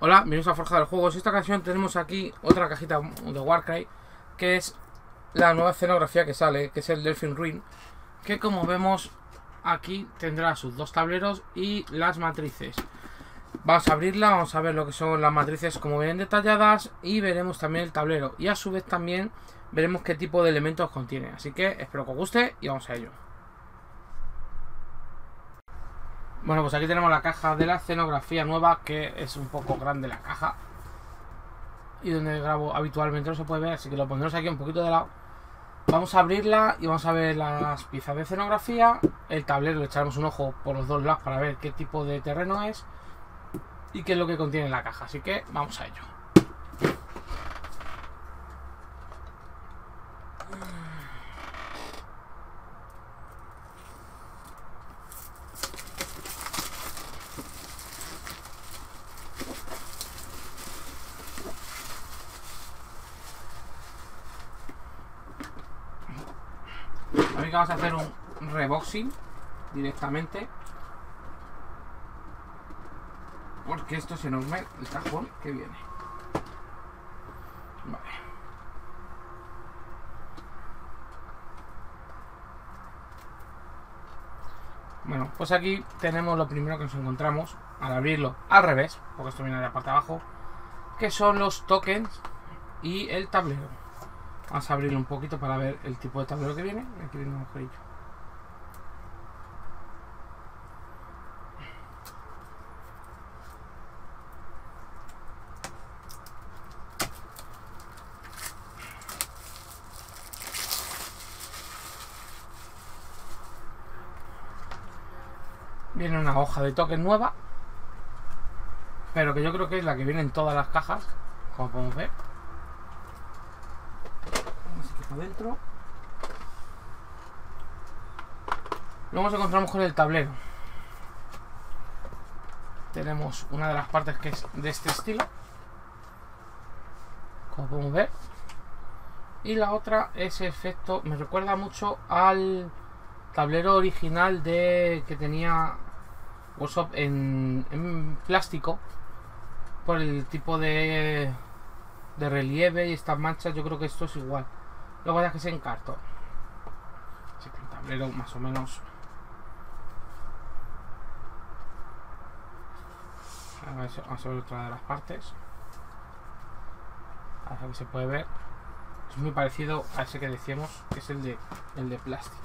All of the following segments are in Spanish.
Hola, bienvenidos a Forja de los Juegos. En esta ocasión tenemos aquí otra cajita de Warcry, que es la nueva escenografía que sale, que es el Delphine Ruin, que como vemos aquí tendrá sus dos tableros y las matrices. Vamos a abrirla, vamos a ver lo que son las matrices como vienen detalladas y veremos también el tablero y a su vez también veremos qué tipo de elementos contiene. Así que espero que os guste y vamos a ello. Bueno, pues aquí tenemos la caja de la escenografía nueva, que es un poco grande la caja y donde grabo habitualmente no se puede ver, así que lo pondremos aquí un poquito de lado. Vamos a abrirla y vamos a ver las piezas de escenografía. El tablero le echaremos un ojo por los dos lados para ver qué tipo de terreno es y qué es lo que contiene la caja, así que vamos a ello. Aquí vamos a hacer un reboxing directamente, porque esto es enorme el cajón que viene. Vale. Bueno, pues aquí tenemos lo primero que nos encontramos al abrirlo al revés, porque esto viene de la parte de abajo, que son los tokens y el tablero. Vamos a abrirlo un poquito para ver el tipo de tablero que viene. Aquí viene un agujerillo. Viene una hoja de token nueva, pero que yo creo que es la que viene en todas las cajas, como podemos ver. Vamos aquí para adentro. Luego nos encontramos con el tablero. Tenemos una de las partes que es de este estilo, como podemos ver, y la otra, ese efecto me recuerda mucho al tablero original que tenía Workshop en plástico, por el tipo de relieve y estas manchas. Yo creo que esto es igual, lo que pasa es que es en cartón. Así que el tablero más o menos. Vamos a ver otra de las partes. A ver si se puede ver. Es muy parecido a ese que decíamos, que es el de plástico.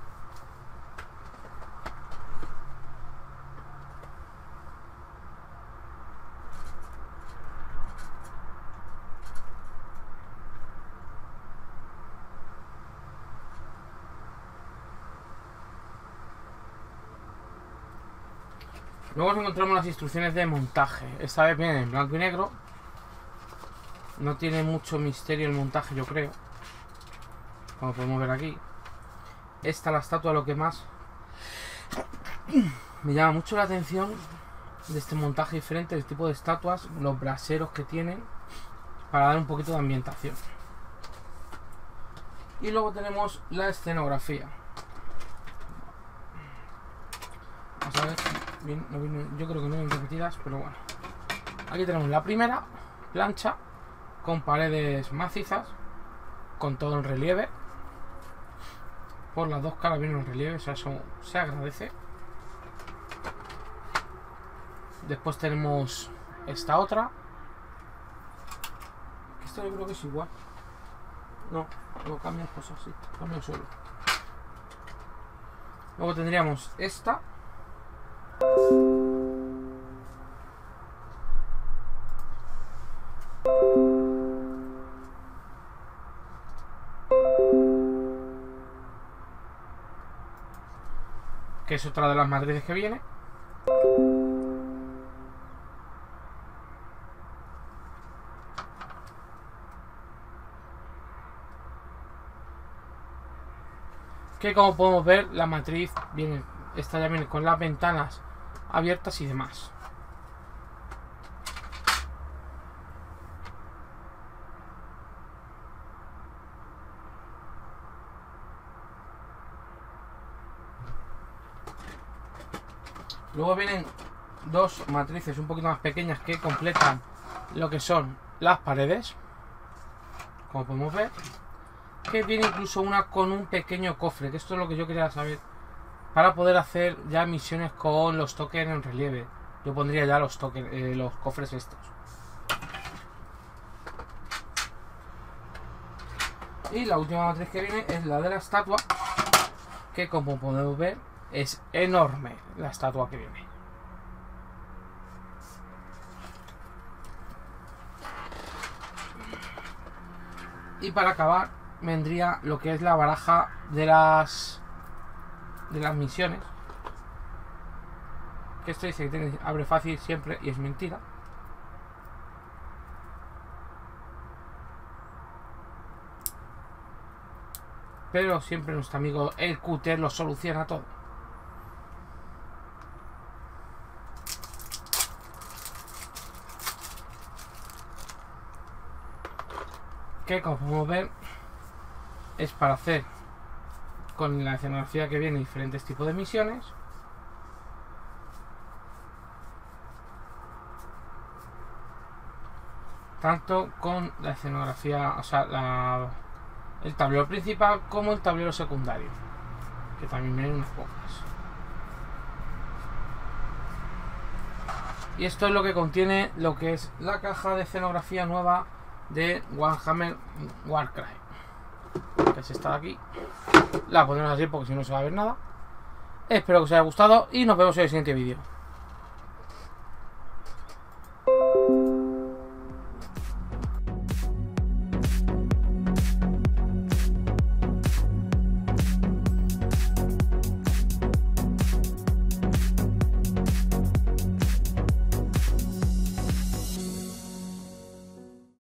Luego nos encontramos las instrucciones de montaje. Esta vez vienen en blanco y negro. No tiene mucho misterio el montaje, yo creo, como podemos ver aquí. Esta, la estatua, lo que más me llama mucho la atención de este montaje diferente, el tipo de estatuas, los braseros que tienen, para dar un poquito de ambientación. Y luego tenemos la escenografía. Vamos a ver, yo creo que no vienen repetidas, pero bueno. Aquí tenemos la primera plancha con paredes macizas, con todo en relieve. Por las dos caras viene en relieve, o sea, eso se agradece. Después tenemos esta otra. Esto yo creo que es igual. No cambian cosas, sí, cambia solo. Luego tendríamos esta. Que es otra de las matrices que viene. Que como podemos ver, la matriz viene, esta ya viene con las ventanas abiertas y demás. Luego vienen dos matrices un poquito más pequeñas que completan lo que son las paredes, como podemos ver, que viene incluso una con un pequeño cofre, que esto es lo que yo quería saber, para poder hacer ya misiones con los tokens en relieve. Yo pondría ya los tokens, los cofres estos. Y la última matriz que viene es la de la estatua, que como podemos ver es enorme la estatua que viene. Y para acabar vendría lo que es la baraja de las misiones, que esto dice que abre fácil siempre y es mentira. Pero siempre nuestro amigo el Cúter lo soluciona todo. Que como podemos ver es para hacer con la escenografía que viene diferentes tipos de misiones. Tanto con la escenografía, o sea, el tablero principal como el tablero secundario, que también vienen unas pocas. Y esto es lo que contiene lo que es la caja de escenografía nueva de Warhammer Warcry, que es esta de aquí. La pondremos así porque si no se va a ver nada. Espero que os haya gustado y nos vemos en el siguiente vídeo.